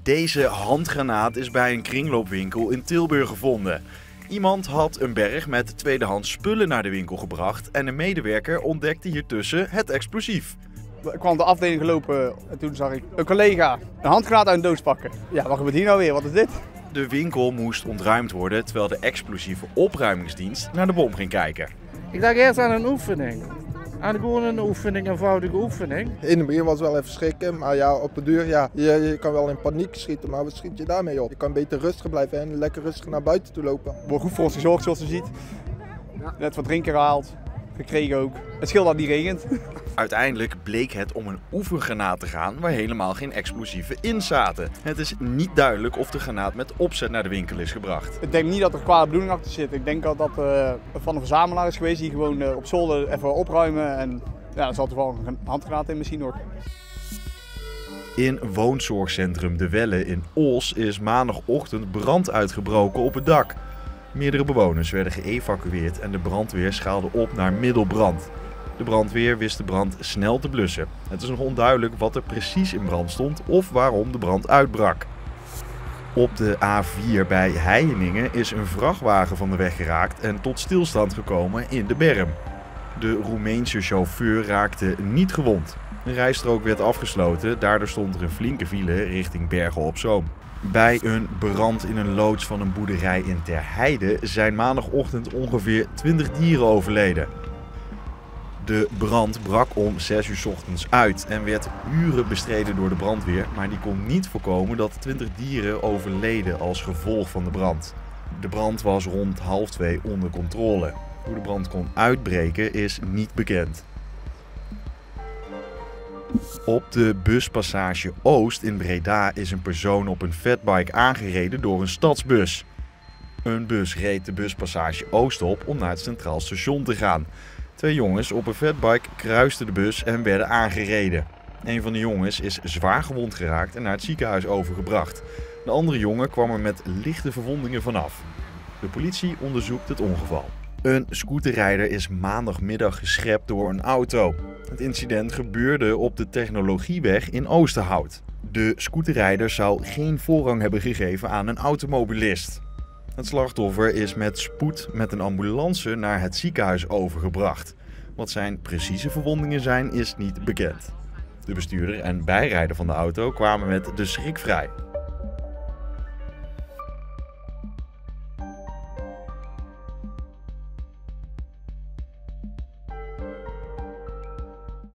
Deze handgranaat is bij een kringloopwinkel in Tilburg gevonden. Iemand had een berg met tweedehands spullen naar de winkel gebracht en een medewerker ontdekte hiertussen het explosief. Ik kwam de afdeling gelopen en toen zag ik een collega een handgranaat uit een doos pakken. Ja, wat gebeurt hier nou weer? Wat is dit? De winkel moest ontruimd worden terwijl de explosieve opruimingsdienst naar de bom ging kijken. Ik dacht eerst aan een oefening. Gewoon een oefening, een eenvoudige oefening. In het begin was het wel even schrikken, maar ja, op de duur, ja, je kan wel in paniek schieten, maar wat schiet je daarmee op? Je kan beter rustig blijven en lekker rustig naar buiten toe lopen. Er wordt goed voor ons gezorgd zoals je ziet. Net wat drinken gehaald, gekregen ook. Het scheelt dat het niet regent. Uiteindelijk bleek het om een oefengranaat te gaan waar helemaal geen explosieven in zaten. Het is niet duidelijk of de granaat met opzet naar de winkel is gebracht. Ik denk niet dat er kwade bedoeling achter zit. Ik denk dat dat van een verzamelaar is geweest die gewoon op zolder even opruimen. En ja, er zal toevallig een handgranaat in misschien nog. In woonzorgcentrum De Welle in Ols is maandagochtend brand uitgebroken op het dak. Meerdere bewoners werden geëvacueerd en de brandweer schaalde op naar middelbrand. De brandweer wist de brand snel te blussen. Het is nog onduidelijk wat er precies in brand stond of waarom de brand uitbrak. Op de A4 bij Heijeningen is een vrachtwagen van de weg geraakt en tot stilstand gekomen in de berm. De Roemeense chauffeur raakte niet gewond. De rijstrook werd afgesloten, daardoor stond er een flinke file richting Bergen op Zoom. Bij een brand in een loods van een boerderij in Terheide zijn maandagochtend ongeveer 20 dieren overleden. De brand brak om 6 uur 's ochtends uit en werd uren bestreden door de brandweer, maar die kon niet voorkomen dat 20 dieren overleden als gevolg van de brand. De brand was rond 1:30 onder controle. Hoe de brand kon uitbreken is niet bekend. Op de buspassage Oost in Breda is een persoon op een fatbike aangereden door een stadsbus. Een bus reed de buspassage Oost op om naar het Centraal Station te gaan. 2 jongens op een fatbike kruisten de bus en werden aangereden. Een van de jongens is zwaar gewond geraakt en naar het ziekenhuis overgebracht. De andere jongen kwam er met lichte verwondingen vanaf. De politie onderzoekt het ongeval. Een scooterrijder is maandagmiddag geschept door een auto. Het incident gebeurde op de Technologieweg in Oosterhout. De scooterrijder zou geen voorrang hebben gegeven aan een automobilist. Het slachtoffer is met spoed met een ambulance naar het ziekenhuis overgebracht. Wat zijn precieze verwondingen zijn is niet bekend. De bestuurder en bijrijder van de auto kwamen met de schrik vrij.